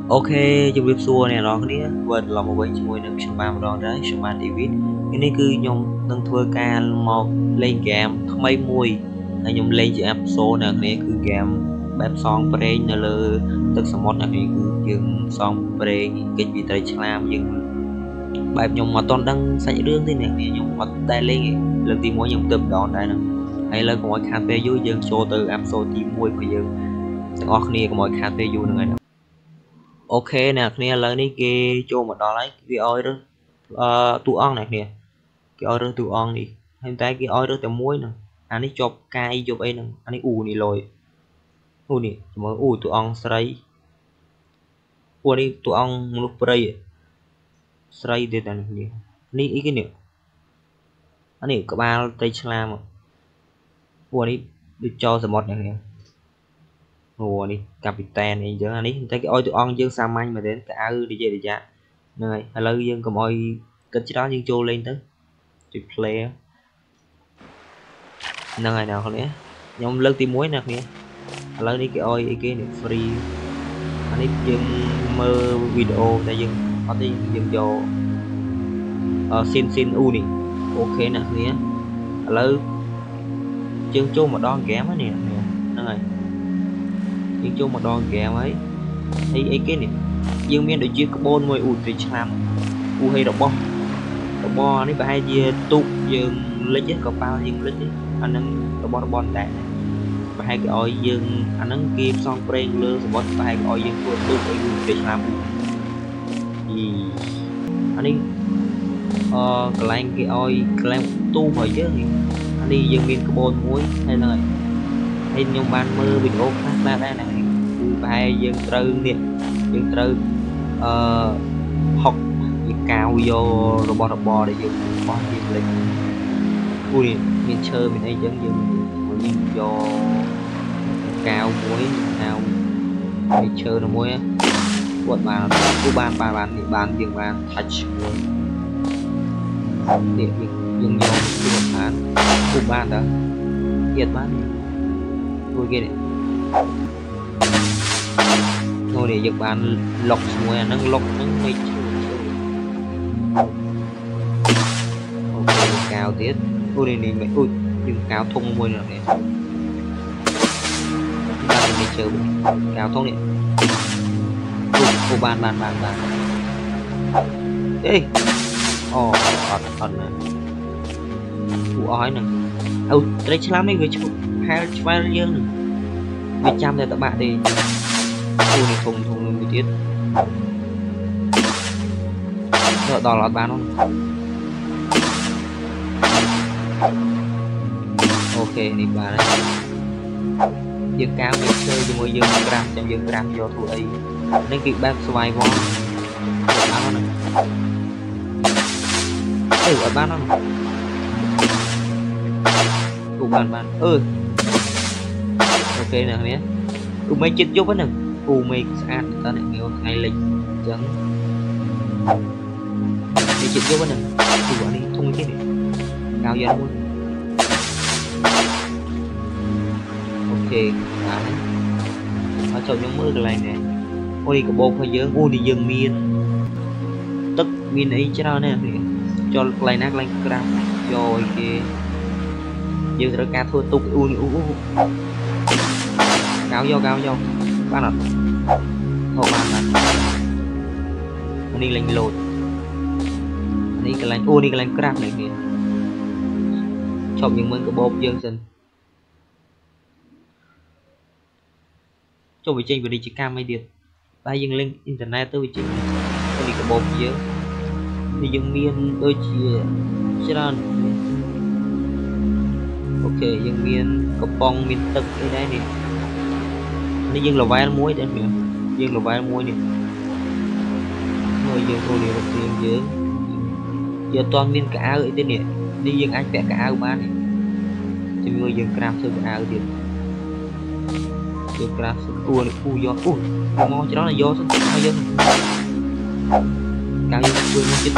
Ok, trong clip xua này nó cái quên là một vớiជាមួយនឹងខ្ញុំបានម្ដងដែរខ្ញុំបាន David នេះគឺខ្ញុំនឹងធ្វើការមកលេងហ្គេមថ្មីមួយហើយខ្ញុំលេងជា episode អ្នកនេះគឺហ្គេមបែបសងព្រេងនៅលើទឹកសមុទ្រអ្នកនេះគឺយើងសងព្រេងគេចពីត្រីឆ្លាមយើងបែបខ្ញុំអត់ទាន់ដឹងសាច់រឿងទេអ្នកនេះខ្ញុំអត់តែលេងទេលើកទី1ខ្ញុំទៅម្ដងដែរហ្នឹងហើយលើកកុំឲ្យខាតពេលយូរយើងចូលទៅ episode ទី1របស់យើងទាំងអស់គ្នាកុំឲ្យខាតពេលយូរហ្នឹងហើយអូខេអ្នកគ្នាឥឡូវនេះគេចូលមកដល់ហើយគេឲ្យរើសតួអង្គអ្នកគ្នាគេឲ្យរើសតួអង្គនេះហើយតែគេឲ្យរើសតែមួយហ្នឹងអានេះជាប់កាយជាប់អីហ្នឹងអានេះនេះលយនេះមើលតួអង្គស្រីនេះតួអង្គមនុស្សព្រៃស្រីទេតែនេះអីគេនេះអានេះក្បាលត្រីឆ្លាមនេះដូចចោលសមុទ្រអ្នកគ្នានេះកាពីតែនអីចឹងអានេះតែគេឲ្យតួអង្គយើងសាមញ្ញមែនទេកៅនិយាយហ្នឹងហើយឥឡូវយើងកុំឲ្យគិតច្រើនយើងចូលលេងទៅចុច play ហ្នឹងហើយអ្នកគ្នាខ្ញុំលើកទី1អ្នកគ្នាឥឡូវនេះគេឲ្យអីគេនេះ free អានេះយើងមើលវីដេអូតែយើងអត់ទេយើងយកស៊ីននេះអូខេអ្នកគ្នាឥឡូវយើងចូលមកដល់ហ្គេមហ្នឹងហើយយើងចូលមកដល់ហ្គេមហើយអីគេនេះយើងមានដូចជាក្បូនមួយត្រីឆ្លាមហើយរបស់នេះប្រហែលជាទូកយើងលិចក៏ប៉ាល់យើងលិចអាហ្នឹងរបស់តែប្រហែលគេឲ្យយើងអាហ្នឹងគេផ្សងប្រេងលើសមុទ្រប្រហែលគេឲ្យយើងធ្វើទូកអីត្រីឆ្លាមអានេះកន្លែងគេឲ្យកន្លែងទូរបស់យើងអានេះយើងមានក្បូនមួយហើយហ្នឹងហើយខ្ញុំបានមើលវីដេអូខ្លះដែរហ្នឹងគឺប្រហែលយើងត្រូវហុកវាកាវយករបស់របរដែលយើងបោះយើងលេចមានឈើមានអីចឹងយើងយកកាវមួយកាវឲ្យឈើមួយគាត់បានយើងបាន touch មួយនេះយើងយកពីបានបានតើទៀតបានគេនេះនេះយើងបានលុកជាមួយអាហ្នឹងលុកហ្នឹងមិនឈឺអូខេកាវទៀតនេះមិនយើងកាវធំមួយnữaនេះបានមិនជើកាវធំនេះបានអេអត់ណាអស់ហើយហ្នឹងត្រីឆ្លាមនេះវាឈប់ហែលឆ្វែលយើងវាចាំតែតបាក់ទេនេះធំមួយទៀតដល់អត់បានអូខេនេះបានហើយយើងកាវវាឈើជាមួយយើងក្រាំចាំយើងក្រាំយកធ្វើអីនេះគឺបែបស្វាយវល់អត់ហ្នឹងអត់បានហ្នឹងបានអូខេអ្នកនេះមេចិត្តយប់ហ្នឹងមេស្អាតតើអ្នកងាវថ្ងៃលិចអញ្ចឹងមេចិត្តយប់ហ្នឹងអានេះធំគេនេះកាវយកមួយអូខេបានហើយចូលខ្ញុំមើលកន្លែងនេះនេះកាបូបរបស់យើងនេះយើងមានទឹកមានអីច្រើនណាស់នេះចូលកន្លែងណាកន្លែងក្រាំយកអីគេយើងត្រូវការធ្វើទុកកាវយកបានអត់បាននេះលេងលោតនេះកន្លែងនេះកន្លែងក្រាស់នេះគេឈប់យើងមើលកាបូបយើងសិនចូលបញ្ចេញពាណិជ្ជកម្មអីទៀតតែយើងលេងអ៊ីនធឺណិតទៅវាចេញនេះកាបូបយើងនេះយើងមានដូចជាច្រើនអូខេយើងមានកំប៉ុងមានទឹកអីដែរនេះយើង level 1ដែរយើង level 1នេះមើលយើងចូលនេះរកយើងយើងអត់មានកៅអីទេនេះយើងអាចពាក់កៅបានជាមួយយើងក្រាបធ្វើកៅទៀតយើងក្រាបយកមកច្រើនយកសិនឲ្យយើងកៅយើងជួយមកចិត្ត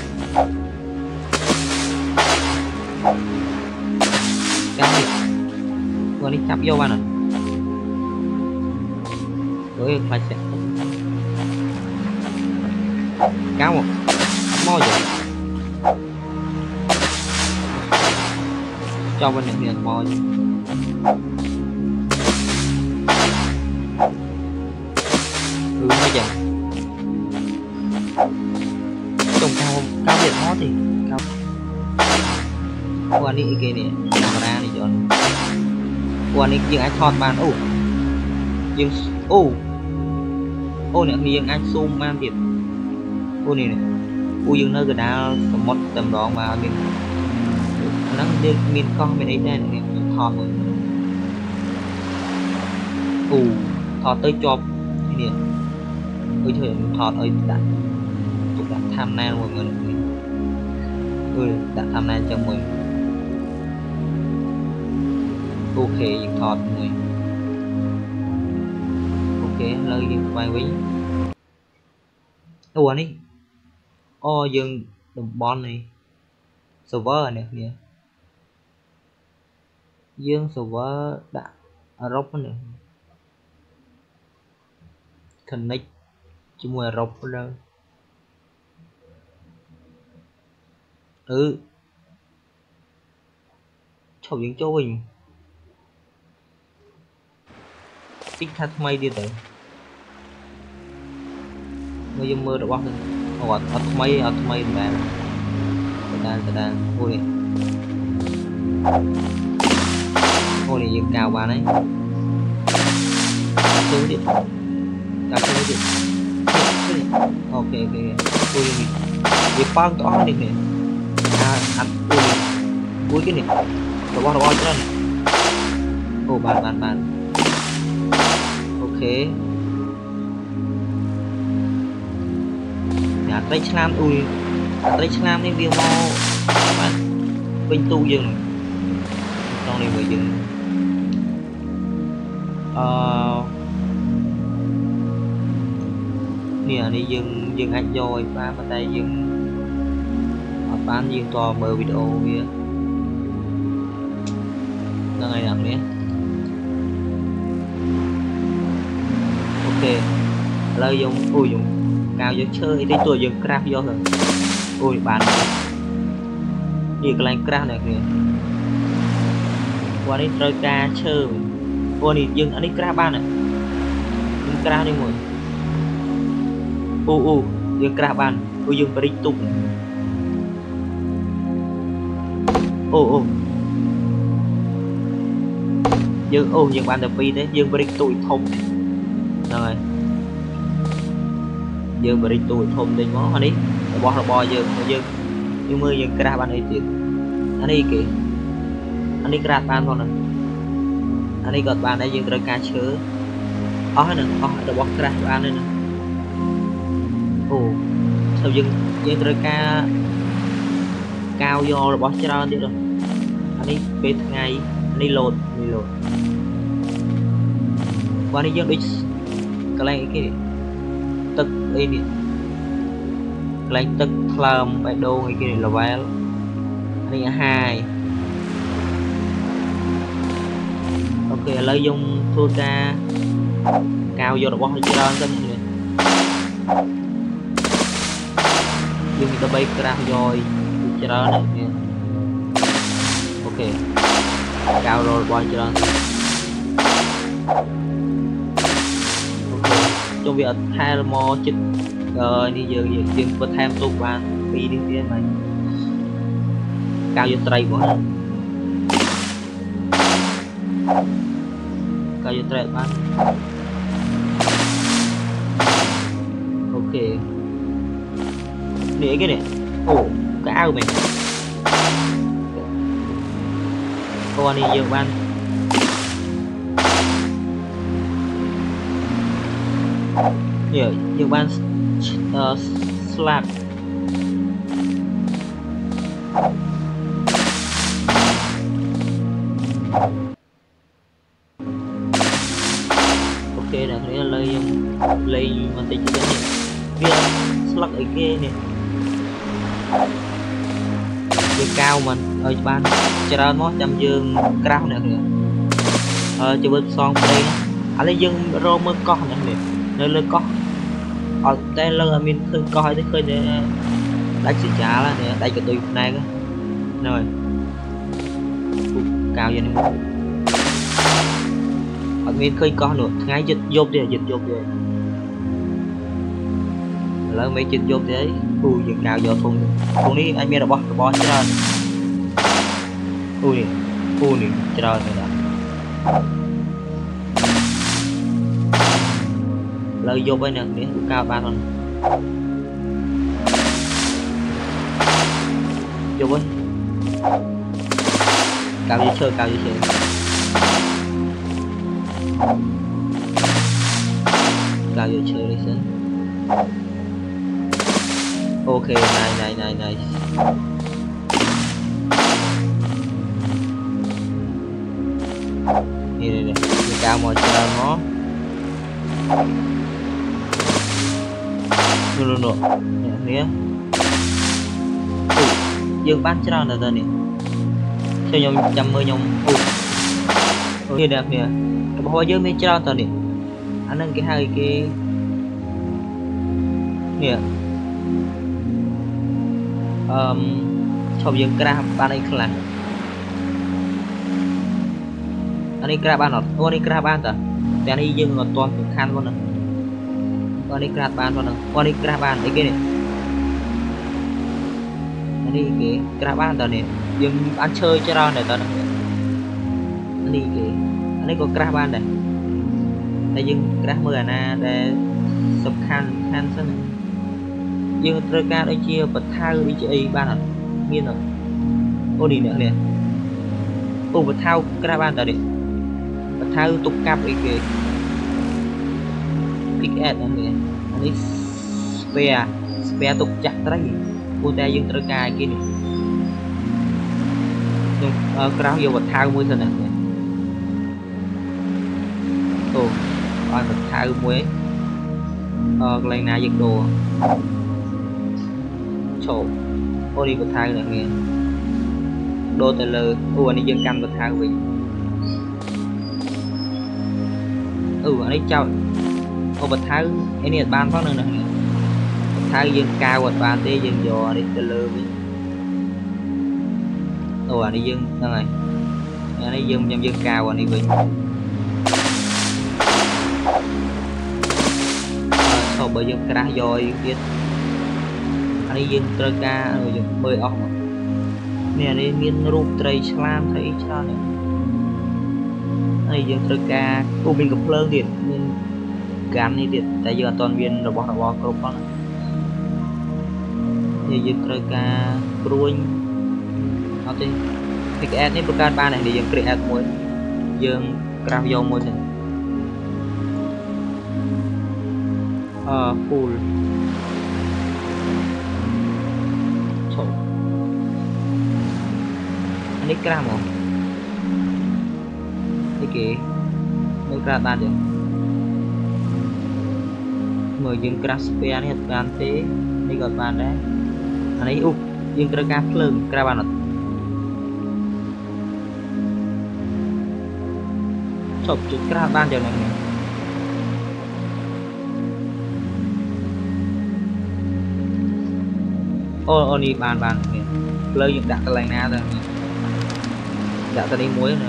នេះចាប់យកបានអត់ខ្លាចស្ទាក់ cao một mò vậy cho bên này mò mấy vậy trồng cao việt mó thì cao qua đi kia nè camera này chọn qua đi dương anh thon bàn dương nè dương anh zoom man việt này nè dương nơi gần nào có một tầm đó mà mình nắng đêm mình con mình ấy đây nè thon rồi thon tới chọp nè ơi thôi thọt ơi đã cũng đã tham nan mọi người đã tham nan cho mình ok những thọt người ok lời những bài với đi dừng đồng bon này server này nè dương server đã rốc nữa connect chỉ mua rốc rồi chầu những chỗ mình tích thật may đi tới người dân mơ được bóc rồi ở mấy bạn đàn ôi này dân cao bà đấy xuống điện cao xuống điện ok ui việc bao tỏ đi nè anh ui cái này đồ bao cho này bàn ok nhà tây Nam tây Nam nên viên mò bạn bên tu dừng trong này mới dừng nè đi dừng anh rồi ba bên đây dừng bán dừng to mở video kia là ngày nào nhé ok lời dùng dùng cao giờ chơi đi tuổi dừng craft vô rồi ôi bạn đi cái lạnh craft này kìa qua đi chơi ca chơi ôi đi dừng anh đi craft ban này dừng craft đi mọi dừng craft ban dừng phải đi tục dừng ban tập pi đấy dừng phải đi tụi thông rồi dương beri tụi thôm đến món anh ấy bò dương nhưng mưa dương craft ban ấy tiền anh ấy kì anh ấy craft ban thôi nè anh ấy gọt ban đấy dương trời ca chứa nè được bóc craft ban đây nè sao dương trời ca cao do rồi bóc cho đi rồi anh ấy về ngày anh ấy lột qua đi dương đi cái này cái tức đi lấy tức làm bài đồ người kia là vel này 2 ok lấy dùng thua ca cao vô là bó hơi trơn cho mọi người dùng người ta bay craft rồi trơn này kia ok cao rồi bó trơn trong việc thay mò chích đi giờ chừng có thêm tục bạn đi phía này cao vô tray quá cao vô tray bạn ok nè cái này cái áo mình con đi giờ bạn nhiều bạn slap ok là thế là lấy mà tính cái này kia slug ở kia nè dương cao mình ở ban chờ nó chăm dương cao nè kìa cho bên son đây anh lấy dương rô mơ con nè nơi lên con ở đây là mình khơi coi tới khơi để đánh xì chả là nè đây cho tôi này cơ rồi cao vậy nè ở mình khơi con nữa ngay dịch vô đi là mấy dịch vô đấy dựng cao vô thùng đi anh biết là bỏ chứ rồi nè chứ rồi nè lời vô bên này để cao ba thôi vô với cao như chơi đi xin ok này đây cao mọi trời nó luôn nè dương bán cho nó là nè cho nhung 110 nhung như đẹp nè bao giờ mới cho tao nè anh đang cái hai cái nè cho dương grab ban này là anh ấy grab ban nó anh ấy grab ban taแต่อันนี้ยังงอตอนคันวะนะอันนี้กระบานวะนะอันนี้กระบานไอ้เก๋เนี่ยอันนี้เก๋กระบานตอนนี้ยังอันเชยจะรอเนี่ยตอนนี้อันนี้เก๋อันนี้ก็กระบานเลยแต่ยังกระมือนะแต่สำคัญซะนะยังตระการไอ้เชี่ยปัดท่าไอ้เชี่ยบ้านอ่ะเงี้ยเนาะโอ้ดีเนี่ยโอ้ปัดเท้ากระบานตอนนี้ปัดเท้าตุกกับไอ้เก๋Pickaxe này anh ấy spare tục chặt đấy cô ta dương trở cài kia này nhưng kéo vô vật thao muối thôi nè ồ coi vật thao muối lần nào giật đồ chỗ ô đi vật thao này nghe đô tờ lờ anh ấy dương canh vật thao vì anh ấy chào ô vật thái cái này ban phát nữa nè vật thái dương cao vật ban tê dương giò đi từ lơ với ồ đi dương đâu này này dương cao anh đi với sau bởi dương ra rồi biết anh đi dương trơ ca rồi dương bơi ốc nè đi miên rụp tray slam thấy cho này anh dương trơ ca cô mình gặp lơ điện gắn đi điện tại giờ toàn viên là bỏ câu con thì dương trời ca ruin nó thì cái nàyประการba này thì dương create muối dương grab vô muối thì full chỗ anh ấy grab không cái kì mới grab ba được người dương graspia này ban thế đi gọi ban đấy anh ấy dương grab lưng grab ban chụp chụp grab ban cho này ô đi ban lơ dương đặt cái này na rồi đặt ta đi muối này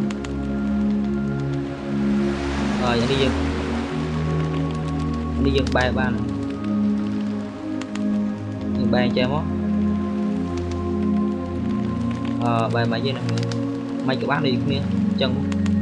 rồi đi dương đi dân bay ban dân bay chơi mó bay máy gì này máy của bác đi kia chân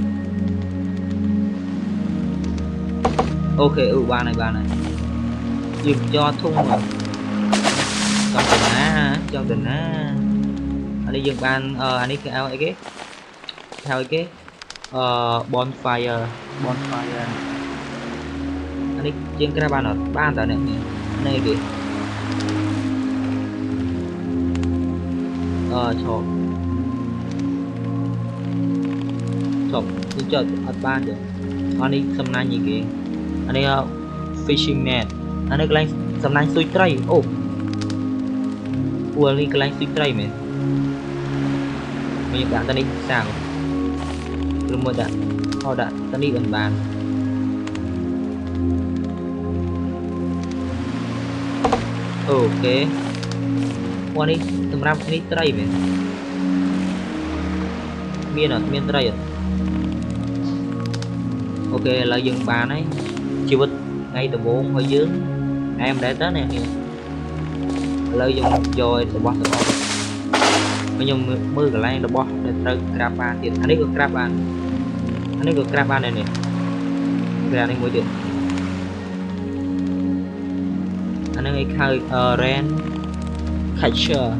ok ba này dừng cho thun rồi trong tình á anh đi dân ban anh đi theo cái bonfire anh ấy trên cái bàn ở ban tại này này kì chọc đi chợ ở ban được anh ấy xâm nai gì kì anh ấy fishing net anh ấy cái xâm nai suy tray ô anh ấy cái suy tray mày mình bạn ta đi sao rồi một đạn họ đạn ta đi gần bàn ok qua đi tầm năm đi tray về miên tray ok là dừng bàn ấy chưa bích ngay từ 4 hơi dưới em để tới nè lợi dụng rồi từ bó bây giờ mưa cái này là bó để từ crapa thì anh ấy có crapa này nè ra đây mới được anh ấy khai ren catcher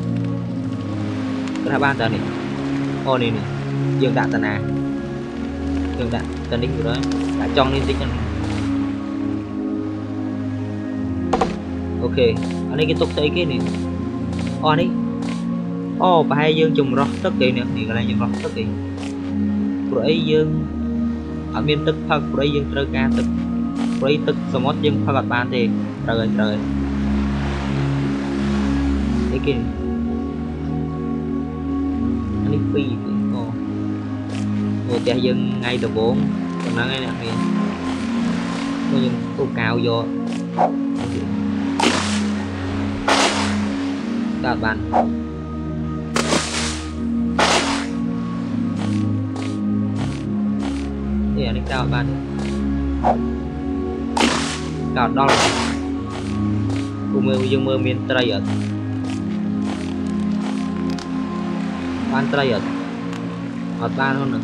crapa tờ này ô này nè dương đạn tờ nào dương đạn tờ đính của đó đã trong lên tích ok anh ấy cái tục xây cái này anh ấy bà hai dương trùng rót tất kỳ nè thì cái này dùng rót tất kỳ rồi dương ở miền tức phật rồi dương trơ ca tức rồi tức số một dương phật bàn thì trời cái kia anh ấy phi một cha dương ngay từ 4 còn nó ngay nè thì có dương tô cao vô các bạn thì anh cao bạn cao đo cùng dương mơ miền tây ở ban tây ở ban hơn nữa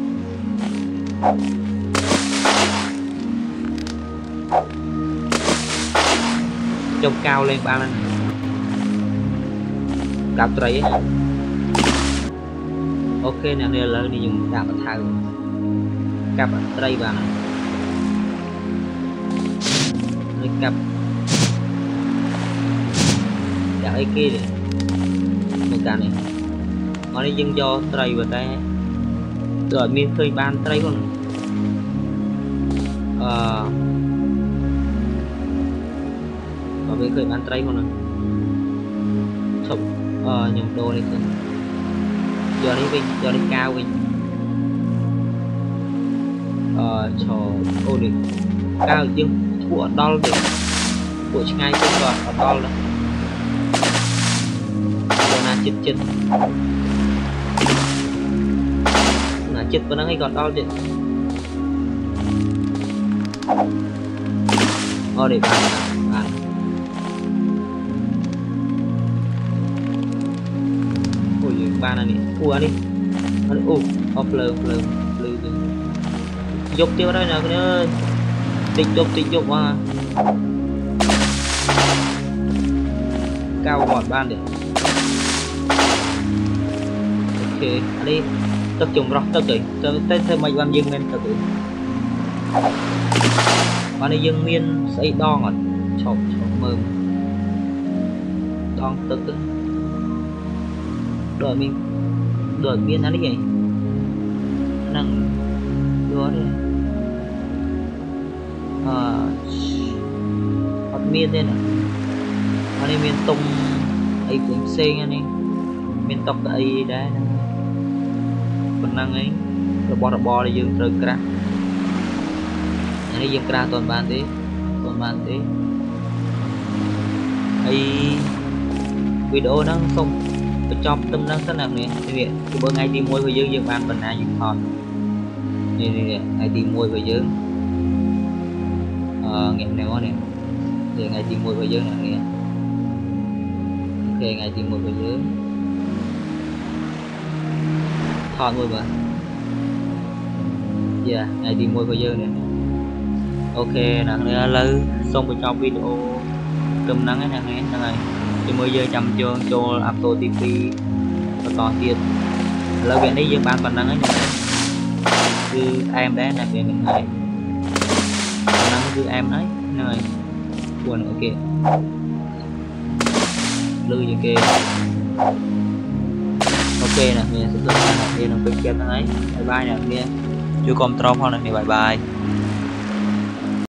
trông cao lên ba lên cặp tray ok nè này là đi dùng đạp thao cặp tray bạn này cặp đạp ấy kia này một cả này nó đi dân do tray và tay rồi miền khơi ban tray con và miền khơi ban tray con chụp nhầm đồ này thôi giờ đi cao mình cho ô đi cao nhưng thua đo được của ngay trên còn ở đo nữa giờ là chết là chết vẫn đang còn đo được để bàn ba này anh đi off lơ dục tiêu đây nè cái ơi tịch dục mà cao gọn ban được ok anh đi tập trung rót tất kỹ tới mấy ban dương lên tất kỹ ban này dương miên xây đo ngọt chọc mơm đo tất kỹ đợi miên anh ấy năng đua đi hot miên đây nè anh ấy miên tung ấy cũng xên anh ấy miên tóc ấy đấy phần năng ấy rồi bò để dương trời crack anh ấy dương crack toàn bàn thế ấy video nó không cho tâm năng rất là nè thì bữa ngày đi mua với dương ban phần nào dương hòn nè ngày đi mua với dương ngày nào nè thì ngày đi mua với dương nè ok ngày đi mua với dương hòn mua mà dạ ngày đi mua với dương nè ok nè lư xong rồi trong video tâm năng cái này thì mới giờ chăm chương cho Apple TV và to tiền là viện đấy dương ban phần năng ấy như em đấy là về mình này phần năng như em đấy này buồn ok lưu như kia ok nè mình sẽ được là tiền đồng tiền ấy bye bye nè kia chưa control không này bye bye